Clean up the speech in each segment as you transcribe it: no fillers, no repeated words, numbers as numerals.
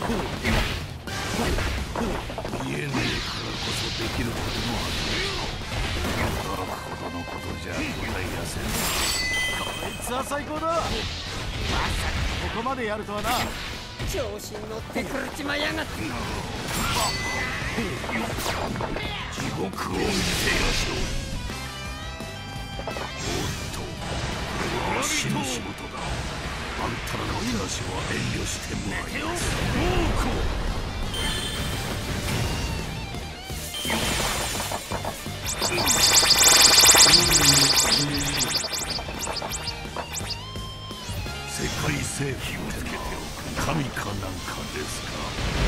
見えねえからこそできることもある。驚くほどのことじゃ答えやせん。 こいつは最高だ。まさかここまでやるとはな。 調子に乗ってくるちまやがって。 地獄を見せやしろ。おっと、これは死の仕事だ。あんたらの話は遠慮してもらいます。世界征服って神かなんかですか。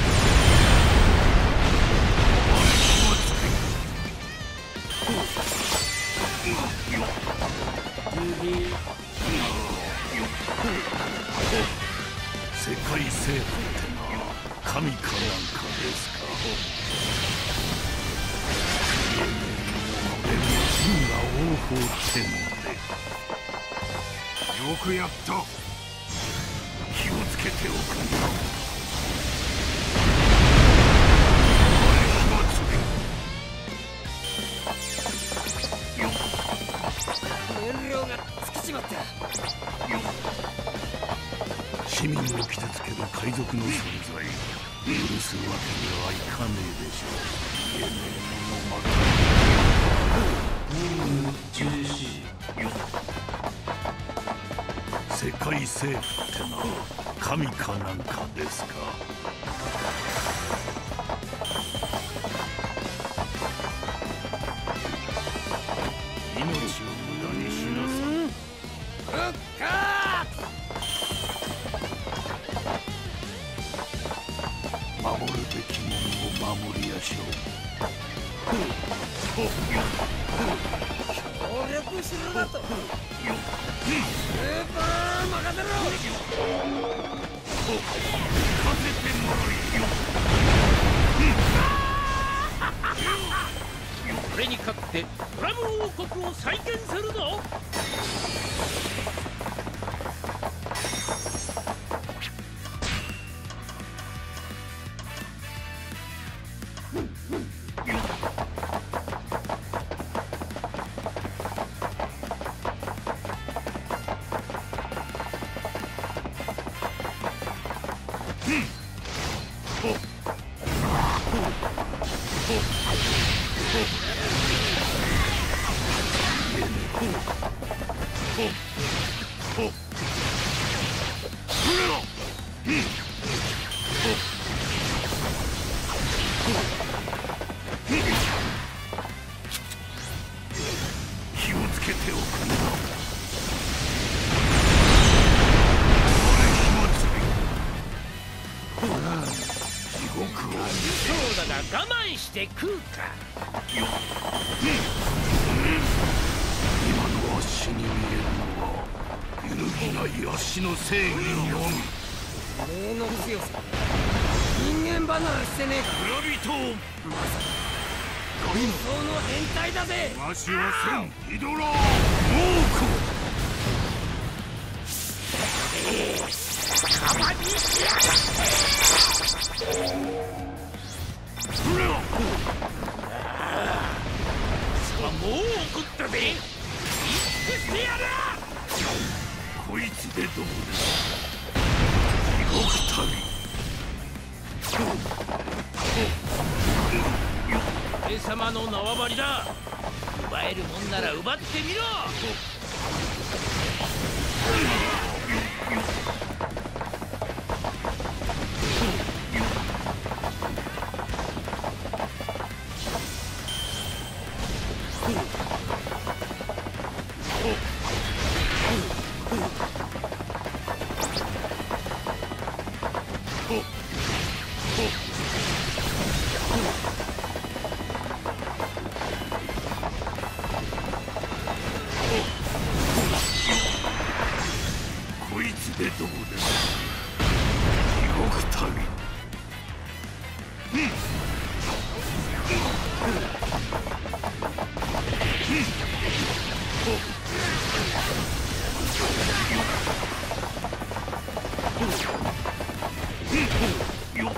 世界征服ってのは神かなんかですか。真が王法ってので。よくやった。気をつけておくんだ。 燃料が尽きちまった。 市民を傷つける海賊の存在許すわけにはいかねえでしょう。言えねえものばかり。世界征服ってのは神かなんかですか。命を無駄にしなさい。 復活。 守るべきものを守りやしょう。 協力するなと。スーパー任せろ。 勝ててもらいよ。 これに勝ってドラム王国を再建するぞ。 気をつけておくんだ。地獄をそうだが我慢して食うか。 今の足に見えるのは揺るぎない足の正義のみ。 霊の強さ。人間離れしてねえか。 村人まさか本当の変態だぜ。 わしは千ヒドラーモーカバにしやがって。さあもう怒ったぜ。一服してやる。 こいつでどうです地獄旅。 俺様の縄張りだ。奪えるもんなら奪ってみろ。 こいつでどうです地獄旅。よっ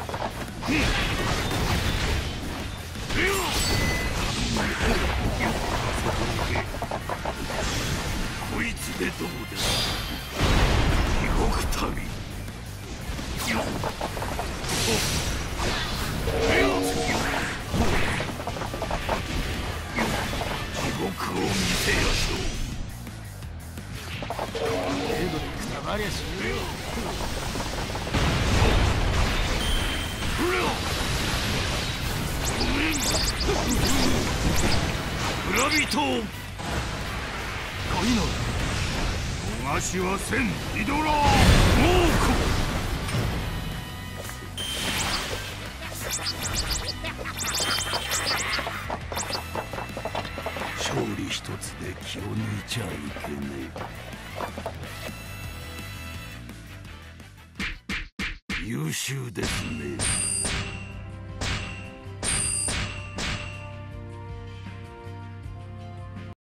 村人を恋の逃しはせんイドラー猛虎。勝利一つで気を抜いちゃいけねえ。優秀ですね。